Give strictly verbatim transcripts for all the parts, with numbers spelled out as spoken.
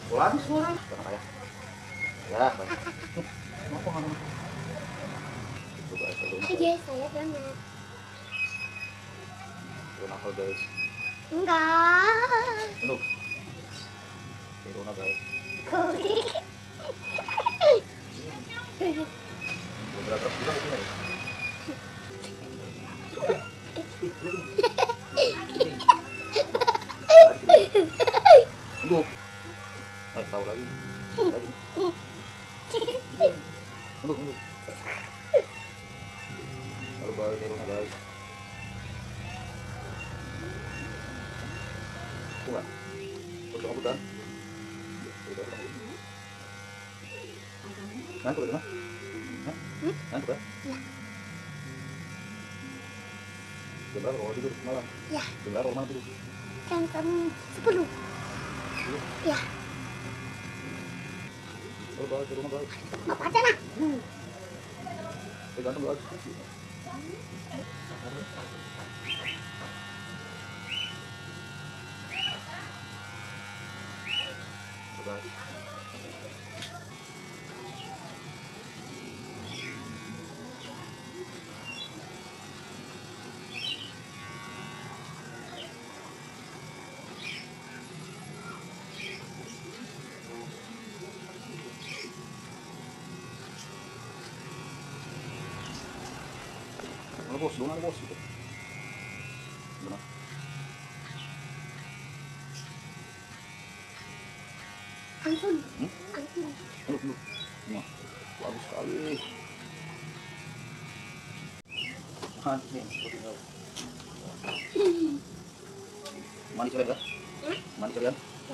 Pulang suara. Jangan ya. Ya, baik. Mau kemana? Coba aja dulu. Aja saya banget. Turun apa guys? Enggak. Tunduk. Turun apa guys? Beberapa juga mungkin ya. Tunduk. Eh, tahu lagi. Lagi. Tunduk, tunduk. Lalu baru turun guys. Enggak. Potong hutan. Ngantuk ya, Hah? Ngantuk ya? Ya. Jam berapa kalau tidur malam? Ya. Jam berapa malam tidur? Jam sepuluh. Ya. Lalu baru ke rumah guys. Apa aja lah. Tergantung guys. Guys. Mana bos, mana bos itu? Mana? Ampun. Hmm? Ampun. Tunduk, tunduk. Nah, bagus sekali. Mantap nih. Mandi kalian kan? Mandi kalian?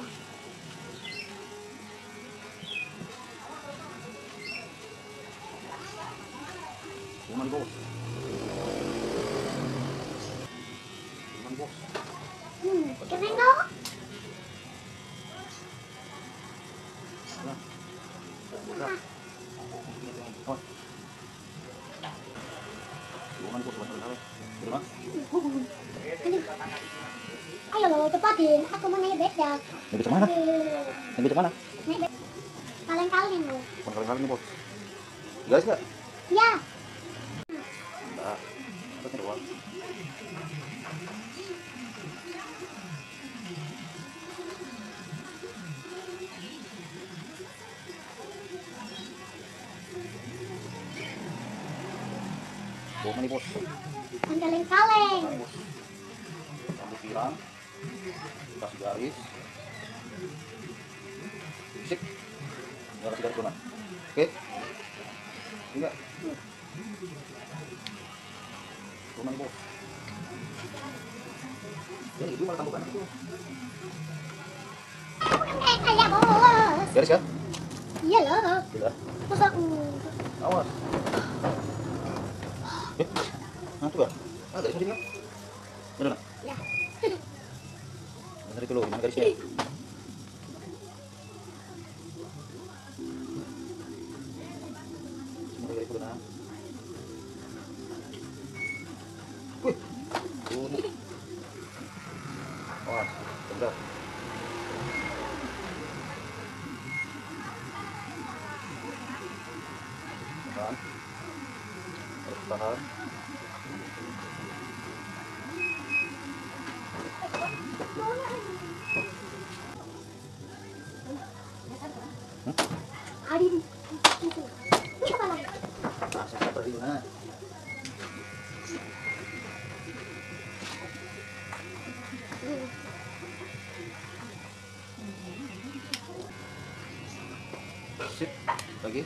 Mandi bos. Mandi bos. Hmm, keren dong. Nah. Nah. Oh. Mandi bos betul kali. Di rumah? Ayo lo cepatin, aku mau naik beda. Naik beca mana? Naik beca mana? Naik beda. Kaleng-kaleng lo. Kali-kali nih bos. Guys nggak? Ya. Nah, terus doang. Bawa nih bos. Kan kaleng-kaleng. Nah, bos. Rambut pirang. Kasih garis. Sip. Nggak kasih garis mana? Oke. Enggak. Bawa nih bos. Ini ibu malah tambukan itu. Eh, kayak bos. Garis kan? Iya loh. Sudah. Masa aku. Awas. Eh, ngantuk ya? Ah, garis masih nggak? Bener nggak? Ya. Bener itu loh, gimana garisnya? Semoga garis benar. Wih, tuh. Wah, bener. Tahan. Harus tahan. Adin. Itu. Ini apa lagi? Nah, saya pergi mana? Sip, lagi.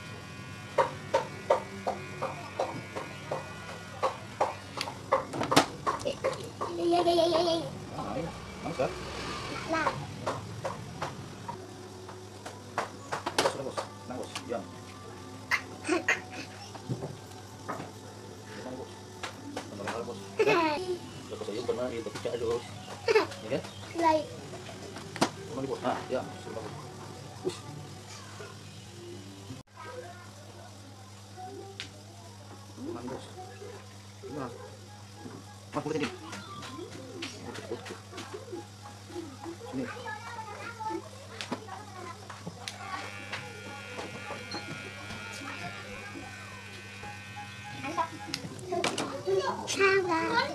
Iya, iya, iya, iya, iya. Nah, mantap kan? Lah. Bos, sudah bos. Tenang bos, diam. Tenang bos. Tenang bos. Udah bos aja pernah itu pecah terus. Ya kan? Baik. Tenang bos. Nah, ya, sudah bos. Ush. Tenang bos. Tenang. Mas, boleh sini. Sini. Sabar.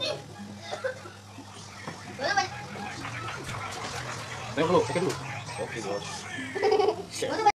Tengok dulu, sakit dulu. Oke, bos.